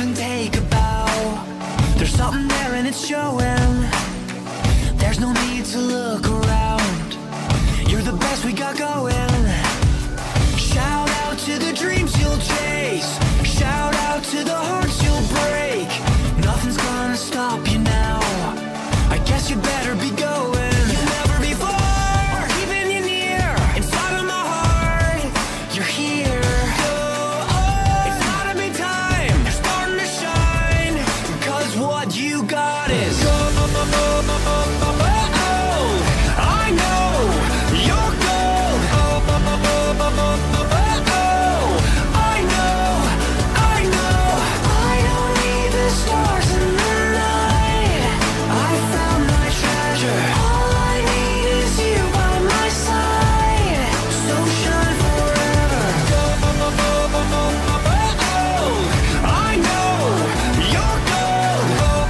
and take a bow. There's something there and it's showing. There's no need to look around. You're the best we got going. Shout out to the dreams you'll chase. Shout out to the hearts you'll break. Nothing's gonna stop you now. I guess you better be going. You'll never before, keeping you near. Inside of my heart, you're here. It's gotta be time, you're starting to shine. Cause what you got is gold. I know you're gold. I know. I don't need the stars in the night. I found my treasure. All I need is you by my side. So shine forever. I know you're gold.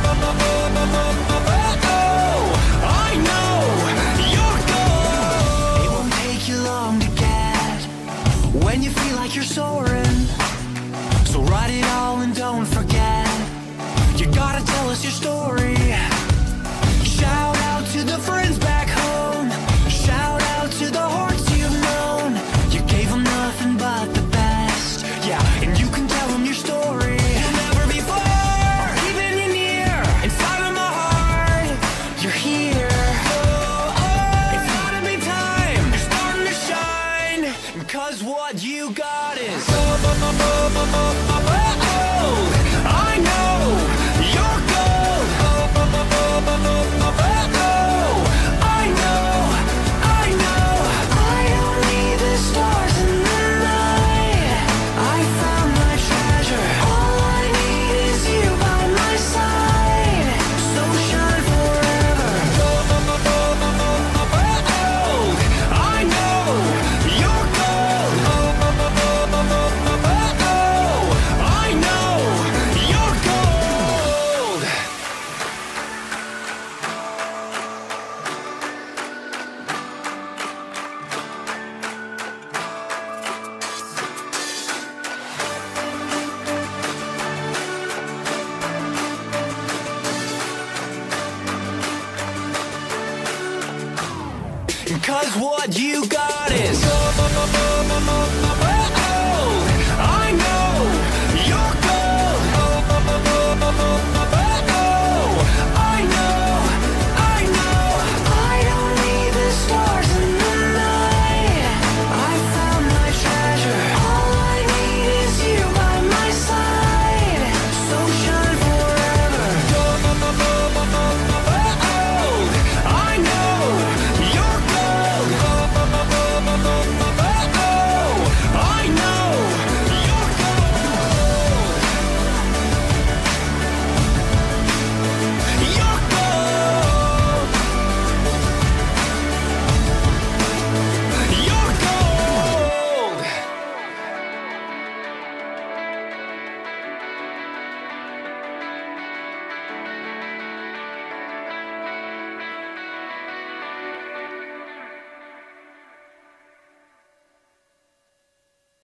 I know you're gold. It won't take you long to get when you feel like you're soaring. So write it all and don't forget. You gotta tell us your story. Shout out to the friends back home. Shout out to the hearts you've known. You gave them nothing but the best. Yeah, and you can tell them your story. You'll never before, keeping you near. Inside of my heart, you're here. It's gotta be time, you're starting to shine. Cause what you got is I know you're gold. I know. I don't need the stars in the night. I found my treasure. All I need is you by my side. So shine forever. I know you're gold. I know you're gold. Cause what you got is